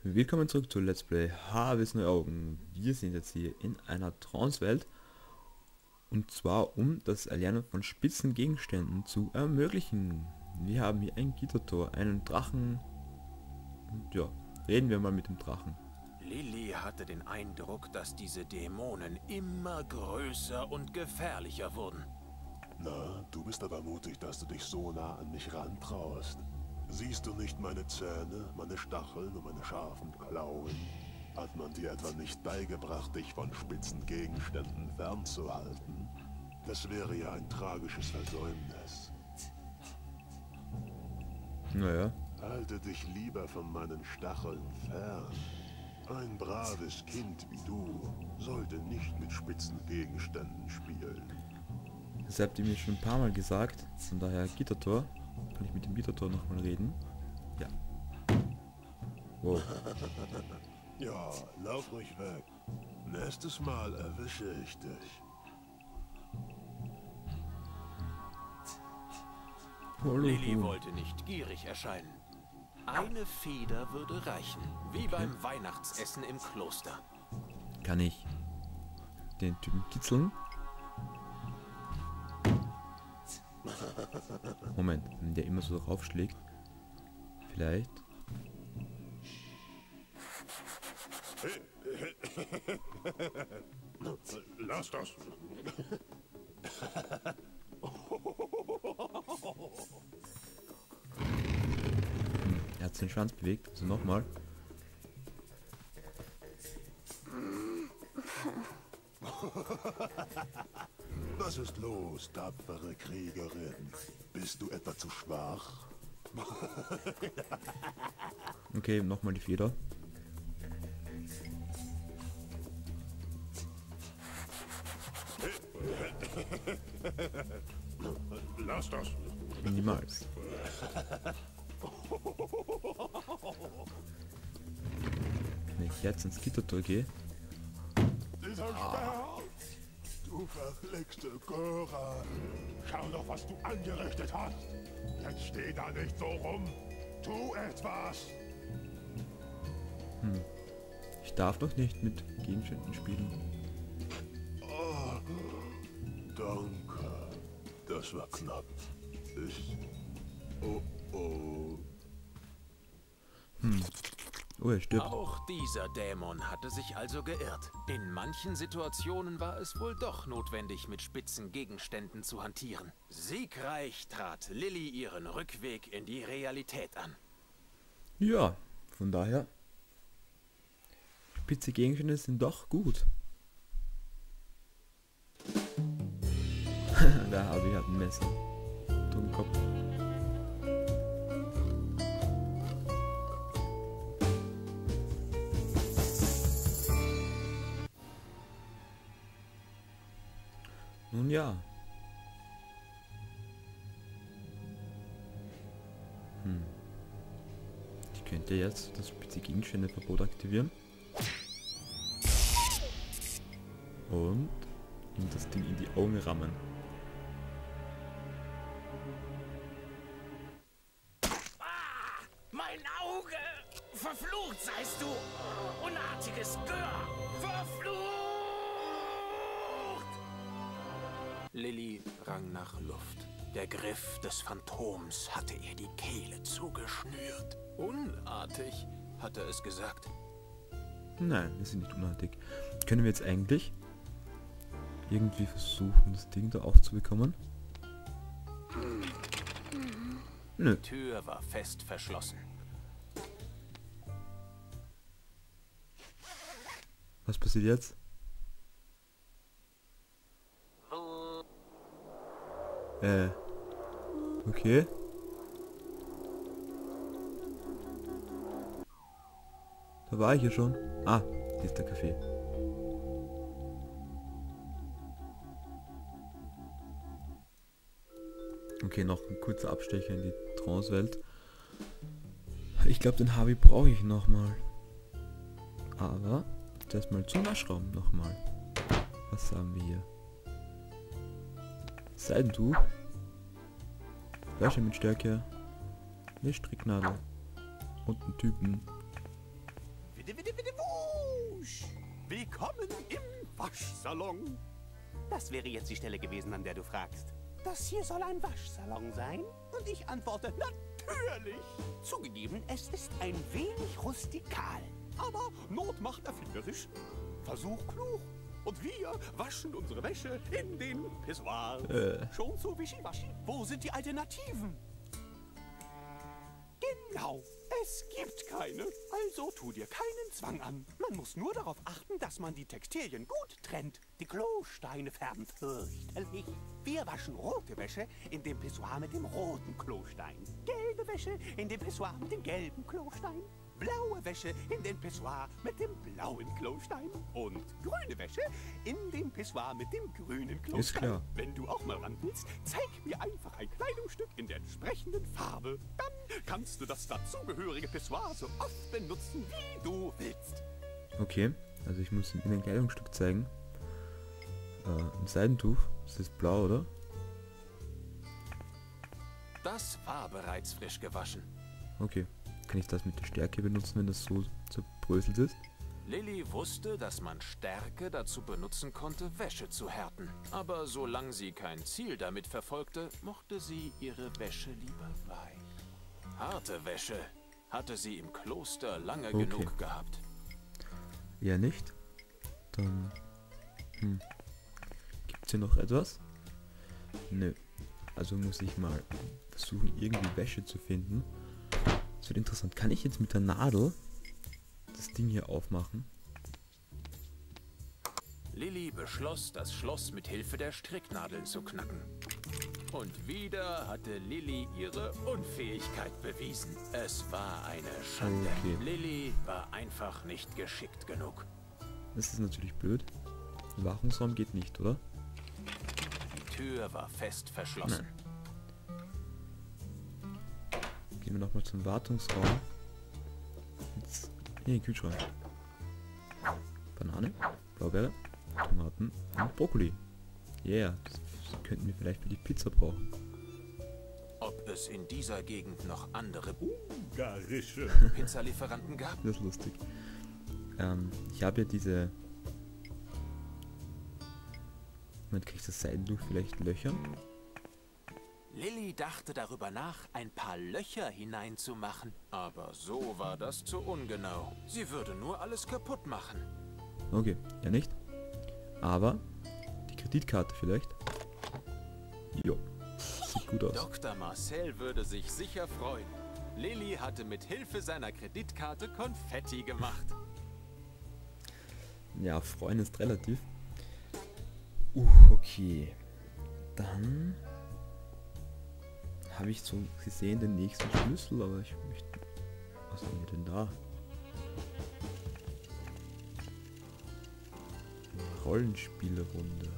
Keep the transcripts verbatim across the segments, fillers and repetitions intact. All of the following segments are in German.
Willkommen zurück zu Let's Play Harvest Neue Augen. Wir sind jetzt hier in einer Trance-Welt und zwar um das Erlernen von spitzen Gegenständen zu ermöglichen. Wir haben hier ein Gittertor, einen Drachen und ja, reden wir mal mit dem Drachen. Lilly hatte den Eindruck, dass diese Dämonen immer größer und gefährlicher wurden. Na, du bist aber mutig, dass du dich so nah an mich rantraust. Siehst du nicht meine Zähne, meine Stacheln und meine scharfen Klauen? Hat man dir etwa nicht beigebracht, dich von spitzen Gegenständen fernzuhalten? Das wäre ja ein tragisches Versäumnis. Naja. Halte dich lieber von meinen Stacheln fern. Ein braves Kind wie du sollte nicht mit spitzen Gegenständen spielen. Das habt ihr mir schon ein paar Mal gesagt, von daher Gittertor. Kann ich mit dem Gittertor nochmal reden? Ja. Wow. Ja, lauf ruhig weg. Nächstes Mal erwische ich dich. Lilly wollte nicht gierig erscheinen. Eine Feder würde reichen, wie Okay. beim Weihnachtsessen im Kloster. Kann ich den Typen kitzeln? Moment, wenn der immer so drauf schlägt. Vielleicht. Lass das. Hm, er hat den Schwanz bewegt, also nochmal. Was ist los, tapfere Kriegerin? Bist du etwa zu schwach? Okay, nochmal die Feder. Lass das. Niemals. Wenn ich jetzt ins Gittertor gehe. Dieser Sperr! Du verflixte Göre! Schau doch, was du angerichtet hast! Jetzt steh da nicht so rum! Tu etwas! Hm. Ich darf doch nicht mit Gegenständen spielen. Oh, danke. Das war knapp. Ich... Oh, oh. Hm. Oh, er stirbt. Auch dieser Dämon hatte sich also geirrt. In manchen Situationen war es wohl doch notwendig, mit spitzen Gegenständen zu hantieren. Siegreich trat Lilly ihren Rückweg in die Realität an. Ja, von daher. Spitze Gegenstände sind doch gut. Der Harvey hat ein Messer. Dummkopf. Nun ja. Hm. Ich könnte jetzt das spitze Gegenstände-Verbot aktivieren. Und ihm das Ding in die Augen rammen. Ah, mein Auge! Verflucht seist du! Unartiges Gör! Verflucht! Lilly rang nach Luft. Der Griff des Phantoms hatte ihr die Kehle zugeschnürt. Unartig, hatte es gesagt. Nein, wir sind nicht unartig. Können wir jetzt eigentlich irgendwie versuchen, das Ding da aufzubekommen? Nö. Die Tür war fest verschlossen. Was passiert jetzt? Äh. Okay. Da war ich ja schon. Ah, hier ist der Kaffee. Okay, noch ein kurzer Abstecher in die Trance-Welt. Ich glaube, den Harvey brauche ich nochmal. Aber das mal zum Waschraum nochmal. Was haben wir hier? Seidentuch. Flasche mit Stärke. Eine Stricknadel. Und einen Typen. Plüsch. Willkommen im Waschsalon. Das wäre jetzt die Stelle gewesen, an der du fragst. Das hier soll ein Waschsalon sein? Und ich antworte, natürlich. Zugegeben, es ist ein wenig rustikal. Aber Not macht erfinderisch. Versuch klug. Und wir waschen unsere Wäsche in den Pissoirs. Äh. Schon so wischiwaschi. Wo sind die Alternativen? Genau, es gibt keine. Also tu dir keinen Zwang an. Man muss nur darauf achten, dass man die Textilien gut trennt. Die Klosteine färben fürchterlich. Wir waschen rote Wäsche in dem Pissoir mit dem roten Klostein. Gelbe Wäsche in dem Pissoir mit dem gelben Klostein. Blaue Wäsche in den Pissoir mit dem blauen Klostein. Und grüne Wäsche in den Pissoir mit dem grünen Klostein. Ist klar. Wenn du auch mal ran willst, zeig mir einfach ein Kleidungsstück in der entsprechenden Farbe. Dann kannst du das dazugehörige Pissoir so oft benutzen, wie du willst. Okay, also ich muss Ihnen ein Kleidungsstück zeigen. Äh, ein Seidentuch. Das ist blau, oder? Das war bereits frisch gewaschen. Okay. Kann ich das mit der Stärke benutzen, wenn das so zerbröselt ist? Lilly wusste, dass man Stärke dazu benutzen konnte, Wäsche zu härten. Aber solange sie kein Ziel damit verfolgte, mochte sie ihre Wäsche lieber weich. Harte Wäsche hatte sie im Kloster lange Okay. genug gehabt. Ja, nicht? Dann... Hm. Gibt's hier noch etwas? Nö. Also muss ich mal versuchen, irgendwie Wäsche zu finden. Das wird interessant. Kann ich jetzt mit der Nadel das Ding hier aufmachen? Lilly beschloss, das Schloss mit Hilfe der Stricknadeln zu knacken. Und wieder hatte Lilly ihre Unfähigkeit bewiesen. Es war eine Schande. Okay. Lilly war einfach nicht geschickt genug. Das ist natürlich blöd. Wartungsraum geht nicht, oder? Die Tür war fest verschlossen. Nein. Gehen wir nochmal zum Wartungsraum. Jetzt hier den Kühlschrank. Banane, Blaubeere, Tomaten und Brokkoli. Yeah, das könnten wir vielleicht für die Pizza brauchen. Ob es in dieser Gegend noch andere Ungarische. Pizzalieferanten gab? Das ist lustig. Ähm, ich habe ja diese... Moment, kriege ich das Seidentuch vielleicht löchern? Lilly dachte darüber nach, ein paar Löcher hineinzumachen. Aber so war das zu ungenau. Sie würde nur alles kaputt machen. Okay, ja nicht. Aber die Kreditkarte vielleicht. Jo, sieht gut aus. Doktor Marcel würde sich sicher freuen. Lilly hatte mit Hilfe seiner Kreditkarte Konfetti gemacht. Ja, freuen ist relativ. Uh, okay. Dann habe ich so gesehen den nächsten Schlüssel, aber ich möchte... Was haben wir denn da? Rollenspielerunde.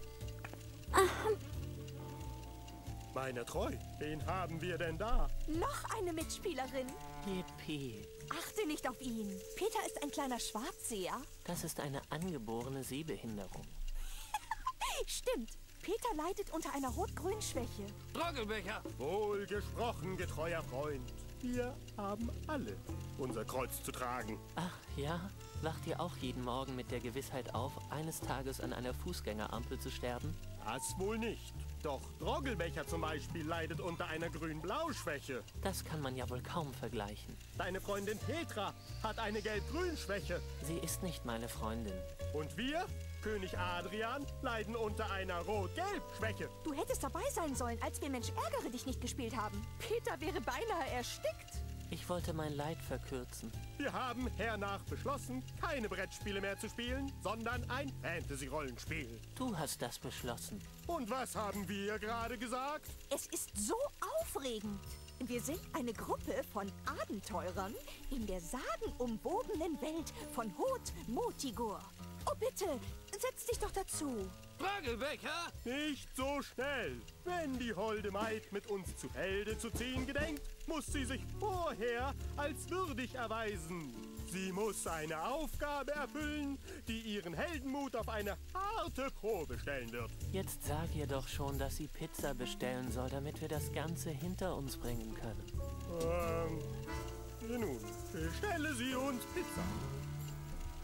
Meine Treu, wen haben wir denn da? Noch eine Mitspielerin. Yippie. Achte nicht auf ihn. Peter ist ein kleiner Schwarzseher. Das ist eine angeborene Sehbehinderung. Stimmt. Peter leidet unter einer Rot-Grün-Schwäche. Trockelbecher! Wohl gesprochen, getreuer Freund. Wir haben alle unser Kreuz zu tragen. Ach ja? Wacht ihr auch jeden Morgen mit der Gewissheit auf, eines Tages an einer Fußgängerampel zu sterben? Das wohl nicht. Doch Droggelbecher zum Beispiel leidet unter einer Grün-Blau-Schwäche. Das kann man ja wohl kaum vergleichen. Deine Freundin Petra hat eine Gelb-Grün-Schwäche. Sie ist nicht meine Freundin. Und wir, König Adrian, leiden unter einer Rot-Gelb-Schwäche. Du hättest dabei sein sollen, als wir Mensch ärgere dich nicht gespielt haben. Peter wäre beinahe erstickt. Ich wollte mein Leid verkürzen. Wir haben hernach beschlossen, keine Brettspiele mehr zu spielen, sondern ein Fantasy-Rollenspiel. Du hast das beschlossen. Und was haben wir gerade gesagt? Es ist so aufregend. Wir sind eine Gruppe von Abenteurern in der sagenumwobenen Welt von Hot Motigur. Oh bitte, setz dich doch dazu. Trockelbecher! Nicht so schnell. Wenn die holde Maid mit uns zu Felde zu ziehen gedenkt, muss sie sich vorher als würdig erweisen. Sie muss eine Aufgabe erfüllen, die ihren Heldenmut auf eine harte Probe stellen wird. Jetzt sag ihr doch schon, dass sie Pizza bestellen soll, damit wir das Ganze hinter uns bringen können. Ähm, nun, bestelle sie uns Pizza.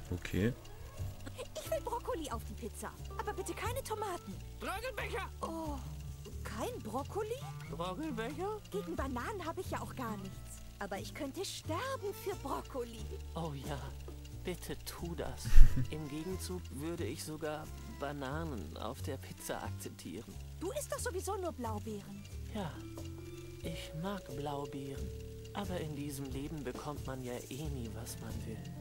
Okay. Ich will Brokkoli auf die Pizza, aber bitte keine Tomaten. Trögelbecher! Oh, kein Brokkoli? Trockelbecher? Gegen Bananen habe ich ja auch gar nichts. Aber ich könnte sterben für Brokkoli. Oh ja, bitte tu das. Im Gegenzug würde ich sogar Bananen auf der Pizza akzeptieren. Du isst doch sowieso nur Blaubeeren. Ja, ich mag Blaubeeren. Aber in diesem Leben bekommt man ja eh nie, was man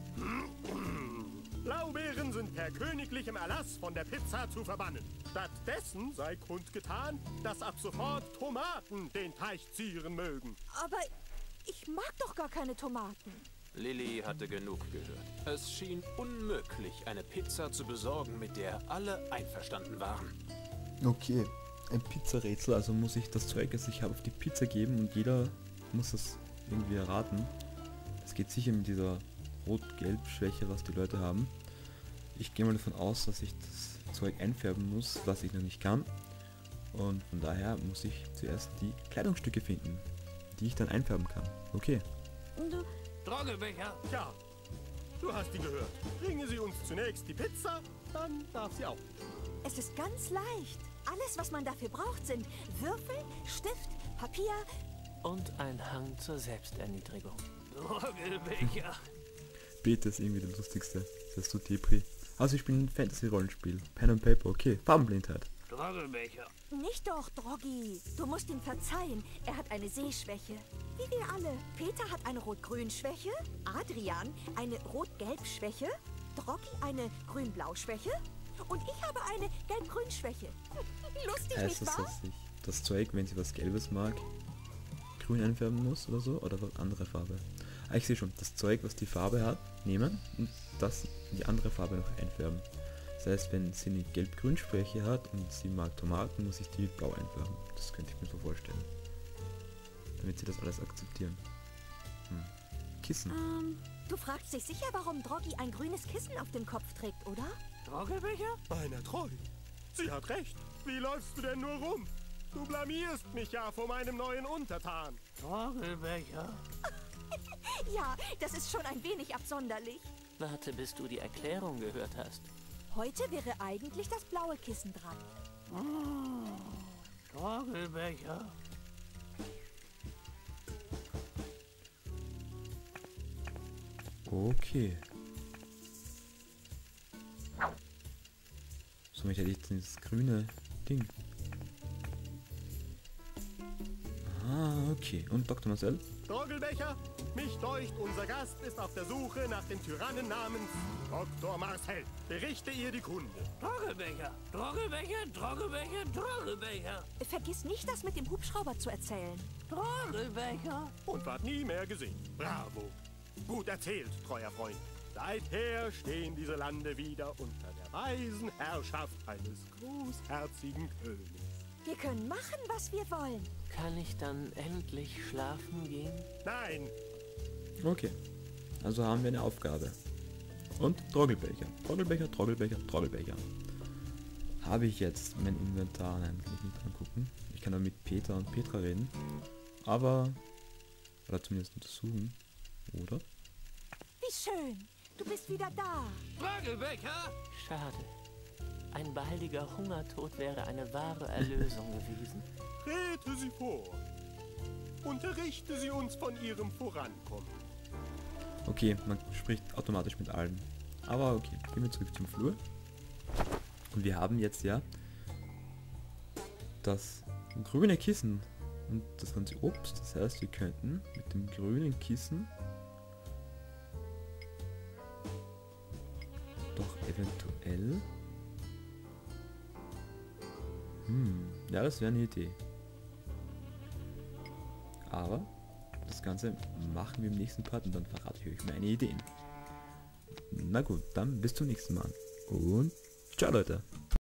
will. Blaubeeren sind per königlichem Erlass von der Pizza zu verbannen. Stattdessen sei kundgetan, dass ab sofort Tomaten den Teich zieren mögen. Aber ich mag doch gar keine Tomaten. Lilly hatte genug gehört. Es schien unmöglich, eine Pizza zu besorgen, mit der alle einverstanden waren. Okay. Ein Pizzarätsel, also muss ich das Zeug, das ich habe, auf die Pizza geben und jeder muss das irgendwie erraten. Es geht sicher mit dieser Rot-Gelb-Schwäche, was die Leute haben. Ich gehe mal davon aus, dass ich das Zeug einfärben muss, was ich noch nicht kann. Und von daher muss ich zuerst die Kleidungsstücke finden, die ich dann einfärben kann. Okay. Du, Trockelbecher! Tja, du hast ihn gehört. Bringe sie uns zunächst die Pizza, dann darf sie auch. es ist ganz leicht. Alles, was man dafür braucht, sind Würfel, Stift, Papier. Und ein Hang zur Selbsterniedrigung. Trockelbecher! Bete ist irgendwie der lustigste. Das ist so Depri. Also ich spiele ein Fantasy-Rollenspiel. Pen and Paper, okay. Farbenblindheit. Trockelbecher! Nicht doch, Droggi. Du musst ihm verzeihen. Er hat eine Sehschwäche. Wie wir alle. Peter hat eine Rot-Grün-Schwäche. Adrian eine Rot-Gelb-Schwäche. Droggi eine Grün-Blau-Schwäche. Und ich habe eine Gelb-Grün-Schwäche. Lustig, Heißt nicht das, wahr? dass ich das Zeug, wenn sie was Gelbes mag, grün einfärben muss oder so? Oder was andere Farbe? Ah, ich sehe schon. Das Zeug, was die Farbe hat, nehmen und das in die andere Farbe noch einfärben. Das heißt, wenn sie eine Gelb-Grün-Schwäche hat und sie mag Tomaten, muss ich die blau einfärben. Das könnte ich mir so vorstellen. Damit sie das alles akzeptieren. Hm. Kissen. Ähm, du fragst dich sicher, warum Droggi ein grünes Kissen auf dem Kopf trägt, oder? Trockelbecher? Meiner treu. Sie hat recht. Wie läufst du denn nur rum? Du blamierst mich ja vor meinem neuen Untertan. Trockelbecher! Ja, das ist schon ein wenig absonderlich. Warte, bis du die Erklärung gehört hast. Heute wäre eigentlich das blaue Kissen dran. Trockelbecher! Okay. Somit hätte ich jetzt dieses grüne Ding. Ah, okay. Und Doktor Marcel? Troggelbecher, mich deucht, unser Gast ist auf der Suche nach dem Tyrannen namens Doktor Marcel. Berichte ihr die Kunde. Trockelbecher! Trockelbecher! Trockelbecher! Trockelbecher! Vergiss nicht, das mit dem Hubschrauber zu erzählen. Trockelbecher! Und ward nie mehr gesehen. Bravo. Gut erzählt, treuer Freund. Seither stehen diese Lande wieder unter der weisen Herrschaft eines großherzigen Königs. Wir können machen, was wir wollen. Kann ich dann endlich schlafen gehen? Nein, Okay. Also haben wir eine Aufgabe. Und Troggelbecher. Troggelbecher, Troggelbecher, Troggelbecher. Habe ich jetzt mein Inventar? Nein, kann ich nicht angucken. Ich kann nur mit Peter und Petra reden. Aber... Oder zumindest untersuchen. Oder? Wie schön. Du bist wieder da. Trockelbecher! Schade. Ein baldiger Hungertod wäre eine wahre Erlösung gewesen. trete sie vor. Unterrichte sie uns von ihrem Vorankommen. Okay, man spricht automatisch mit allen. Aber okay, gehen wir zurück zum Flur. Und wir haben jetzt ja das grüne Kissen und das ganze Obst. Das heißt, wir könnten mit dem grünen Kissen doch eventuell... Hm, ja, das wäre eine Idee. Aber das Ganze machen wir im nächsten Part und dann verrate ich euch meine Ideen. Na gut, dann bis zum nächsten Mal. Und ciao Leute.